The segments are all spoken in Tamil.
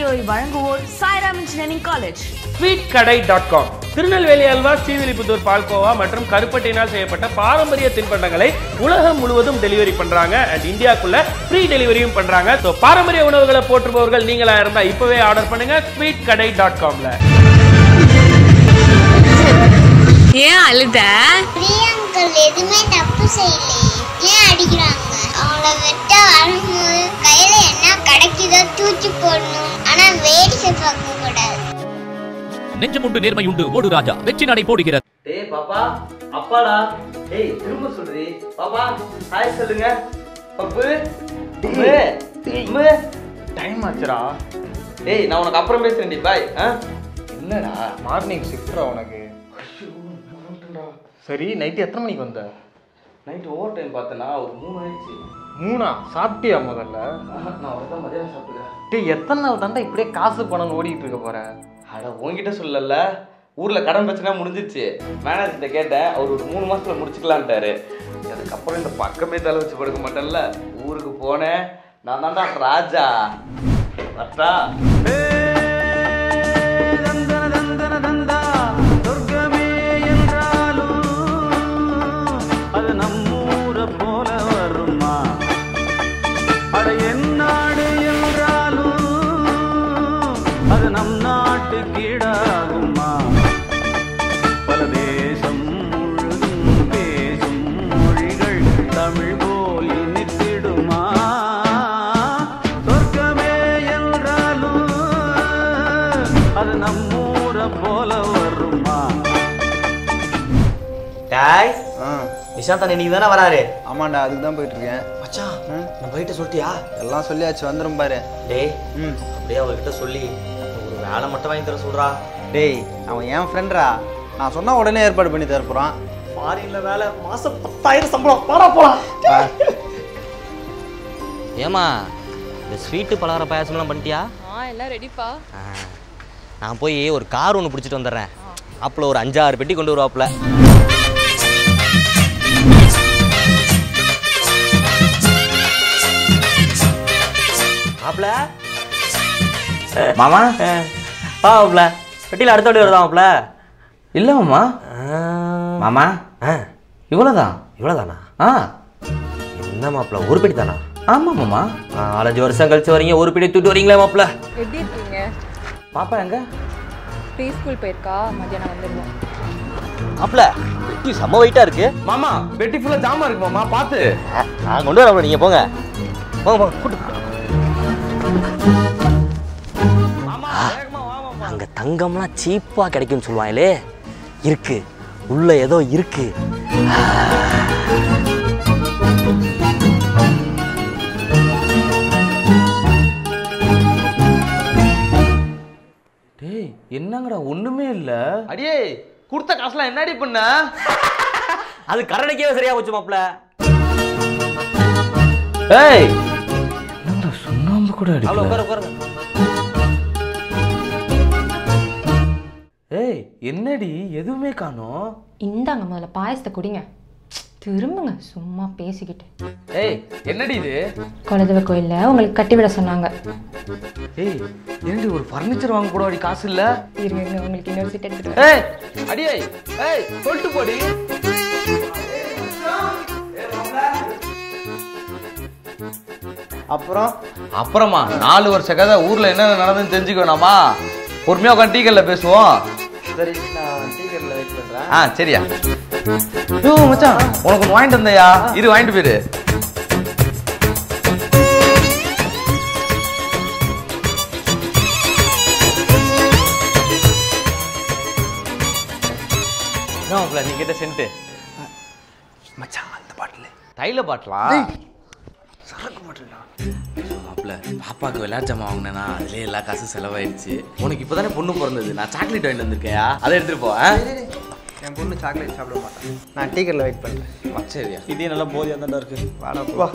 COE வழங்குவோர் Sairam engineering college. sweetkadai.com Tirunelveli அல்வா, ஸ்ரீவில்லிபுத்தூர் பால்கோவா மற்றும் கருப்பட்டினால் செய்யப்பட்ட பாரம்பரிய தின்பண்டங்களை உலகம் முழுவதும் டெலிவரி பண்றாங்க. அண்ட் இந்தியாக்குள்ள ஃப்ரீ டெலிவரியும் பண்றாங்க. ஸோ பாரம்பரிய உணவுகளை போற்றுபவர்கள் நீங்களா இருந்தா இப்பவே ஆர்டர் பண்ணுங்க sweetkadai.comல. ஏன் அழுத? பிரியங்கல் எதுவுமே தப்பு செய்யலையே, ஏன் அடிக்கிறாங்க? அவங்கள வெட்ட வரும்போது கையில என்ன கிடைக்குதோ தூக்கி போடணும், ஆனா வேடிக்கை பார்க்க கூடாது. நெஞ்சமுண்டு நேர்மையுண்டு ஓடு ராஜா வெற்றி நடை போடுகிறது. டேய் பாப்பா, அப்பாடா. டேய் திரும்ப சொல்றீ பாப்பா, ஹாய் சொல்லுங்க. பப்பு டைம் ஆச்சுடா. டேய் நான் உனக்கு அப்புறம் பேசுறேன்டி, பாய். இல்லடா, மார்னிங் ஷிஃப்ட்ரா உனக்கு. சரி, நைட்டு எத்தனை மணிக்கு வந்த? நைட்டு ஓவர் டைம் பார்த்தேன்னா ஒரு 3 ஆயிடுச்சு. 3? சாப்பிட்டியா முதல்ல? நான் ஒரு தான் மதியானம் சாப்பிட்டுக்கிறேன். டேய், எத்தனை நாள் தாண்டா இப்படியே காசு பணம் ஓடிட்டு இருக்க போற? அட உங்ககிட்ட சொல்லல, ஊரில் கடன் பிரச்சனை முடிஞ்சிருச்சு. மேனேஜர்கிட்ட கேட்டேன், அவர் ஒரு 3 மாதத்தில் முடிச்சுக்கலான்ட்டாரு. அதுக்கப்புறம் இந்த பக்கமே தலை வச்சு படுக்க மாட்டேன்ல, ஊருக்கு போனேன். நான் தான்டா ராஜா. அட்டா நிஷாந்த் இன்னைக்கு தானே வராரு? ஆமாண்டா, அதுக்கு தான் போயிட்டு இருக்கேன். மச்சான், நான் போயிட்டு சொல்லிட்டியா? எல்லாம் சொல்லியாச்சு, வந்துடும் பாரு. டேய், அப்படியே அவர்கிட்ட சொல்லி ஒரு வேலை மட்டும் வாங்கி தர சொல்றா. டேய், அவன் என் ஃப்ரெண்ட்ரா, நான் சொன்னா உடனே ஏற்பாடு பண்ணி தரப்போறான். ஃபாரின்ல வேலை, மாசம் 10,000 சம்பளம். வாடா போலாம். ஏமா இந்த ஸ்வீட்டு பலகார பாயாசம்லாம் பண்ணிட்டியா? எல்லாம் ரெடிப்பா. நான் போய் ஒரு கார் ஒன்று பிடிச்சிட்டு வந்துடுறேன். அப்பல ஒரு 5-6 பெட்டி கொண்டு வருவாப்புல. மாமா பாவப்ல பெட்டியில் அடுத்த வண்டி வருதாப்ல. இல்ல மாமா. மாமா இவ்வளோதான். இவ்வளோதானா? என்ன மாப்பிள்ள, ஒரு பெட்டி தானா? ஆமா மாமா. 4-5 வருஷம் கழிச்சு வரீங்க, ஒரு பெட்டி தூட்டு வரீங்களா மாப்பிள்ள? எப்படி இருக்கீங்க? பாப்பா எங்க? ப்ரீ ஸ்கூல் போயிருக்கா, மத்தியானம் வந்துடுவோம். மாப்பிள்ள பெட்டி செம்ம வெயிட்டா இருக்கு. மாமா பெட்டி ஃபுல்லா ஜாமா இருக்கு மாமா, பார்த்து. நான் கொண்டு வரேன், நீங்க போங்க போங்க போங்க. கூட்டு அங்க தங்கம்லாம் சீப்பா கிடைக்கும்னு சொல்லுவாங்களே, இருக்கு உள்ள ஏதோ இருக்கு. டேய் என்னங்கடா ஒண்ணுமே இல்ல. அடியே கொடுத்த காசுலாம் என்னடி பண்ண? அது கரணைக்கே சரியா போச்சு மாப்பிள்ள. ஏய் என்னடா சுண்ணாம்பு கூட அடிக்கல. அவ்வளோ உட்கார உட்காருங்க. ஏய் என்னடி எதுவுமே காணோம்? இந்தாங்க முதல்ல பாயசத்தை குடிங்க. திரும்புங்க சும்மா பேசிக்கிட்டு. ஏய் என்னடி இது? குலதெய்வ கோயில்ல உங்களுக்கு கட்டிவிட சொன்னாங்க. ஏய் என்னடி ஒரு ஃபர்னிச்சர் வாங்க கூட காசு இல்ல? இருங்க உங்களுக்கு இன்னொரு சீட் எடுத்துட்டு. ஏய் அடியே ஏய் சொல்லிட்டு போடி. அப்புறமா 4 வருஷ கதை, ஊர்ல என்ன நடந்துன்னு தெரிஞ்சுக்கணுமா? பொறுமையா உட்காந்து டீ கடையில் பேசுவோம். சரி, நான் டீ கடையில் வெயிட் பண்றேன். சரியா? யோ மச்சான், உனக்கு ஒன்று வாங்கிட்டு வந்தையா, இரு வாங்கிட்டு போயிரு. நீ கிட்ட சென்ட்டு மச்சான், அந்த பாட்டில் தைல பாட்டலா? சரக்கு பாட்டிலா? மாப்பிள்ள பாப்பாக்கு விளையாட்டு ஜாமான் வாங்கினேன்னா அதுலேயே எல்லா காசும் செலவாயிடுச்சு. உனக்கு இப்போதானே பொண்ணு பிறந்தது, நான் சாக்லேட் வாங்கிட்டு வந்திருக்கையா, அதை எடுத்துட்டு போ. என் பொண்ணு சாக்லேட் சாப்பிட மாட்டேன். நான் டீ கடையில் வெயிட் பண்ணுறேன். சரியா? இதே நல்லா போதியாக தான்டா இருக்கு. வாடா வா.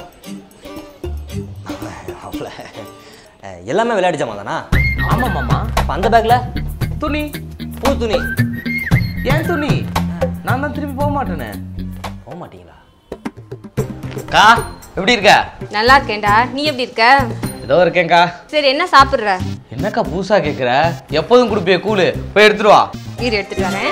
மாப்பிள்ள எல்லாமே விளையாட்டு ஜாமான் தானா? ஆமா மாமா. அந்த பேக்ல துணி, பூ துணி. ஏன் துணி? நான் தான் திரும்பி போக மாட்டேனே. போக மாட்டீங்களா? கா எப்படி இருக்க? நல்லா இருக்கேன்டா, நீ எப்படி இருக்க? ஏதோ இருக்கேன்க்கா. சரி என்ன சாப்பிடுற? என்னக்கா பூசா கேட்குற? எப்போதும் கொடுப்பிய கூழு, போய் எடுத்துட்டு வா. இரு எடுத்துட்டு வரேன்.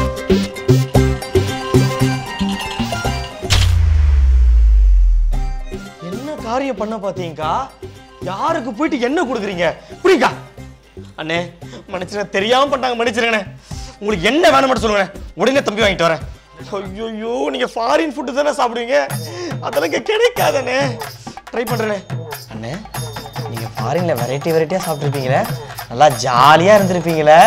என்ன காரியம் பண்ண பாத்தீங்கக்கா? யாருக்கு போயிட்டு என்ன கொடுக்குறீங்க? புரியுங்கா அண்ணே, மன்னிச்சிருங்க, தெரியாம பண்ணாங்க, மன்னிச்சிருங்கண்ணே. உங்களுக்கு என்ன வேணும் மட்டும் சொல்லுங்க, உடனே தம்பி வாங்கிட்டு வரேன். ஐயோ, நீங்க ஃபாரின் ஃபுட்டு தானே சாப்பிடுவீங்க, அதெல்லாம் இங்க கிடைக்காதண்ணே. ட்ரை பண்றேனே. அண்ணே, நீங்க ஃபாரின்ல வெரைட்டியா சாப்பிட்டுருப்பீங்களே, நல்லா ஜாலியா இருந்திருப்பீங்களே.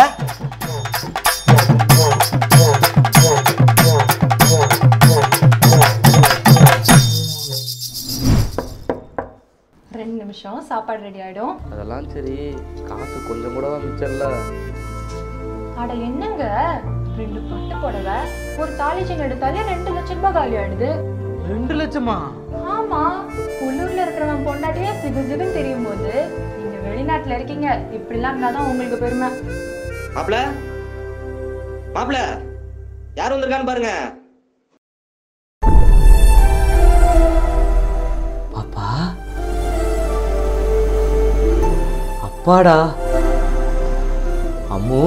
நிமிஷம் சாப்பாடு ரெடி ஆயிடும். அதெல்லாம் சரி, காசு கொஞ்சம் கூட மிச்சம் இல்ல. அட என்னங்க, 2 பட்டு புடவை ஒரு தாலி செயின் எடுத்தாலே 2 லட்சம் ரூபாய் காலி ஆயிடுது. 2 லட்சமா? ஆமா, உள்ளூர்ல இருக்கிறவன் பொண்டாட்டியே சிகுசிகுன்னு தெரியும் போது நீங்க வெளிநாட்டுல இருக்கீங்க, இப்படிலாம் இருந்தாதான் உங்களுக்கு பெருமை. மாப்பிள யார் வந்திருக்கான்னு பாருங்க. பாப்பா, அப்பாடா, அம்மு,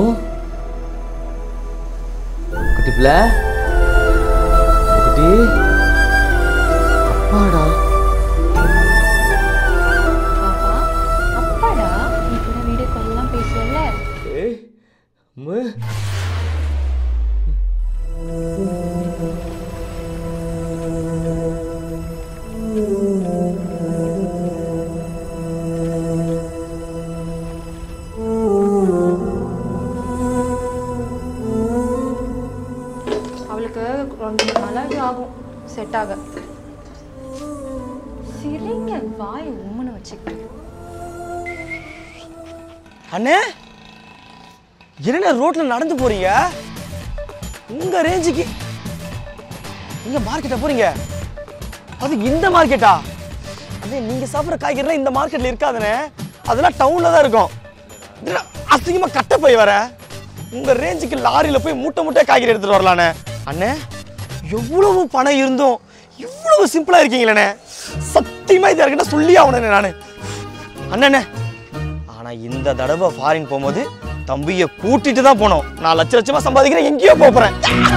குட்டி பிள்ளை, குட்டி, அப்பாடா. பாப்பா, அப்பாடா, நீ கூட வீடியோ கால் எல்லாம் பேசுவல்ல. ஏய் அம்மு, அவளுக்கு 2 நாளாவது ஆகும் செட் ஆக. சிரிங்க, வாய் உம்முன்னு வச்சுக்கிட்டு. அண்ணே, என்ன ரோட்ல நடந்து போறீங்க? உங்க ரேஞ்சுக்கு நீங்க மார்க்கெட்டா போறீங்க? அது இந்த மார்க்கெட்டா? அண்ணே, நீங்க சாப்பிட்ற காய்கறிலாம் இந்த மார்க்கெட்ல இருக்காதுண்ணே, அதெல்லாம் டவுன்ல தான் இருக்கும். அசிங்கமா கட்ட போய் வர உங்க ரேஞ்சுக்கு லாரியில போய் மூட்டை மூட்டை காய்கறி எடுத்துட்டு வரலானே. அண்ணே, எவ்வளவு பணம் இருந்தும் இவ்வளவு சிம்பிளா இருக்கீங்களே, சத்தியமா இது யாருக்கிட்ட சொல்லி ஆகணும் நானு. அண்ணே, ஆனா இந்த தடவை ஃபாரின் போகும்போது தம்பியை கூட்டிட்டு தான் போனோம். நான் லட்சமா சம்பாதிக்கிறேன், எங்கேயோ போறேன்.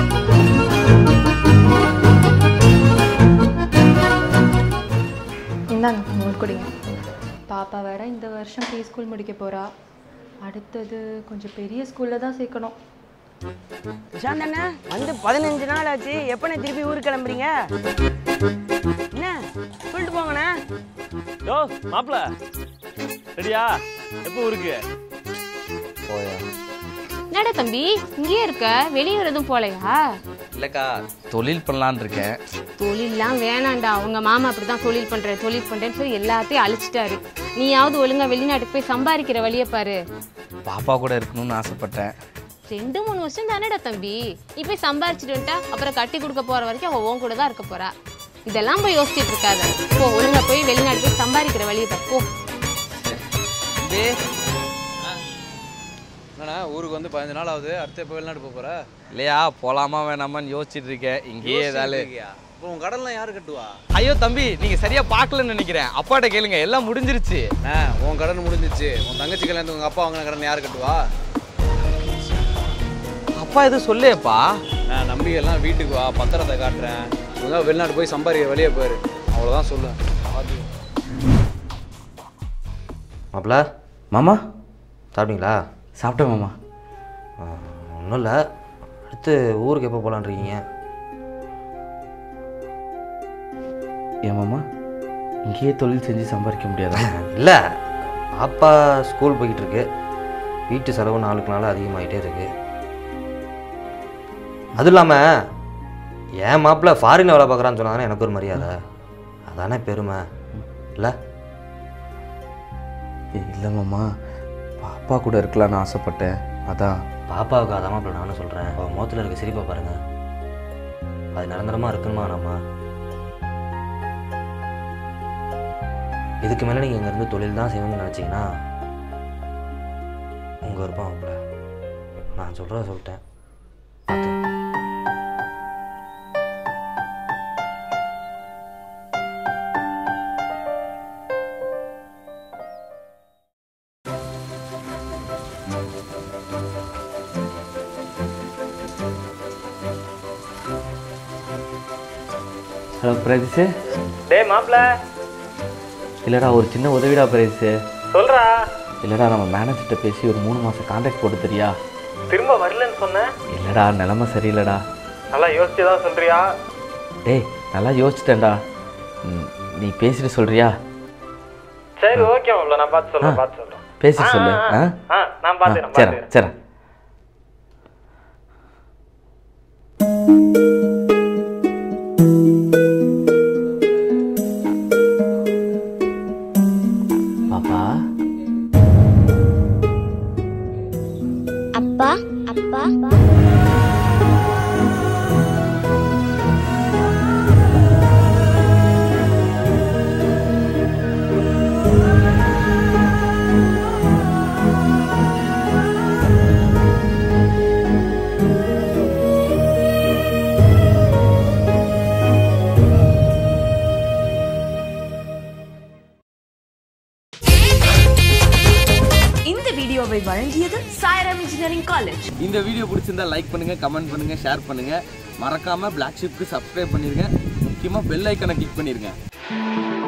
இந்தாங்க உங்களுக்கு கொடுங்க. பாப்பா வேற இந்த வருஷம் ப்ரீ ஸ்கூல் முடிக்க போறா, அடுத்தது கொஞ்சம் பெரிய ஸ்கூல்ல தான் சேர்க்கணும். நிஷாந்த் வந்து 15 நாள் ஆச்சு, எப்பனே திருப்பி ஊருக்கு கிளம்புறீங்க? என்ன சொல்லிட்டு போங்கண்ணே. யோ மாப்பிள, ரெடியா? எப்போ ஊருக்கு போயா? என்னடா தம்பி இங்கேயே இருக்க, வெளியே எதுவும் போலையா? இல்லக்கா, தொழில் பண்ணலான்னு இருக்கேன். தொழில்லாம் வேணாண்டா, உங்க மாமா அப்படிதான் தொழில் பண்றேன்னு சொல்லி எல்லாத்தையும் அழிச்சிட்டாரு. நீயாவது ஒழுங்கா வெளிநாட்டுக்கு போய் சம்பாதிக்கிற வழியை பாரு. பாப்பா கூட இருக்கணும்னு ஆசைப்பட்டேன். 2-3 வருஷம் தானேடா தம்பி, நீ போய் சம்பாரிச்சுட்டு வந்துட்டா அப்புறம் கட்டி கொடுக்க போற வரைக்கும் அவன் உன் கூட தான் இருக்க போறா. இதெல்லாம் போய் யோசிச்சுட்டு இருக்காத, போ ஒழுங்கா போய் வெளிநாட்டு போய் சம்பாதிக்கிற வழியை பாரு, போ. என்னண்ணா ஊருக்கு வந்து 15 நாள் ஆகுது, அடுத்து எப்போ வெளிநாடு போற? இல்லையா, போலாமா வேணாமான்னு யோசிச்சுட்டு இருக்கேன். இங்கேயே ஏதாவது. இப்போ உன் கடன்லாம் யாரு கட்டுவா? ஐயோ தம்பி, நீங்க சரியா பார்க்கலன்னு நினைக்கிறேன். அப்பாட்ட கேளுங்க, எல்லாம் முடிஞ்சிருச்சு. உன் கடன் முடிஞ்சிருச்சு. உன் தங்கச்சி கல்யாணத்துக்கு உங்க அப்பா வாங்கின கடன் யாரு கட்டுவா? அப்பா எதுவும் சொல்லேப்பா. நான் நம்பி எல்லாம் வீட்டுக்கு வா, பத்திரத்தை காட்டுறேன், ஒழுங்கா வெளிநாடு போய் சம்பாதிக்கிற வெளியே போயிரு, அவ்வளோதான் சொல்லுவேன். மாப்பிள, மாமா சாப்பிட்டீங்களா? சாப்பிட்டேன் மாமா. ஒன்றும் இல்லை, அடுத்து ஊருக்கு எப்போ போகலான் இருக்கீங்க? ஏன் மாமா, இங்கேயே தொழில் செஞ்சு சம்பாதிக்க முடியாதா? இல்லை, பாப்பா ஸ்கூல் போய்கிட்டு இருக்கு, வீட்டு செலவு நாளுக்கு நாள் அதிகமாகிட்டே இருக்கு. அதுவும் இல்லாமல் என் மாப்பிள்ள ஃபாரினில் வேலை பார்க்குறான்னு சொன்னாதானே எனக்கு ஒரு மரியாதை, அதானே பெருமை இல்லை? இல்லை மாமா, பாப்பா கூட இருக்கலான்னு ஆசைப்பட்டேன், அதான். பாப்பாவுக்கு அதான் மாப்பிள்ள நானும் சொல்கிறேன். அவள் முகத்தில் இருக்க சிரிப்பை பாருங்கள், அது நிரந்தரமாக இருக்கணுமா? நம்ம இதுக்கு மேலே நீங்கள் இங்கேருந்து தொழில் தான் செய்யணும்னு நினச்சிங்கன்னா உங்கள் விருப்பம் மாப்பிள்ள. நான் சொல்கிறத சொல்லிட்டேன், பார்த்து. ஹலோ பிரதீஷ். டேய் மாப்ள. இல்லைடா ஒரு சின்ன உதவிடா பிரதீஷ். சொல்றா. இல்லைடா நம்ம மேனேஜர்கிட்ட பேசி ஒரு 3 மாதம் கான்ட்ராக்ட் போட்டு தெரியா? திரும்ப வரலன்னு சொன்னேன். இல்லைடா நிலமை சரியில்லைடா. நல்லா யோசிச்சு தான் சொல்றியா? டேய் நல்லா யோசிச்சிட்டேன்டா. நீ பேசிட்டு சொல்றியா? சரி ஓகே மாப்ள, நான் பார்த்து சொல்றேன். பேசி சொல்லு. நான் பார்த்துக்கிறேன். சரி. பாப்பா. அப்பா அப்பா இந்த வீடியோவை வழங்கியது சாய்ராம் இன்ஜினியரிங் காலேஜ். இந்த வீடியோ பிடிச்சிருந்தா லைக் பண்ணுங்க, கமெண்ட் பண்ணுங்க, ஷேர் பண்ணுங்க. மறக்காம BlackSheepக்கு சப்ஸ்கிரைப் பண்ணிருங்க. முக்கியமா பெல் ஐகானை கிளிக் பண்ணிருங்க.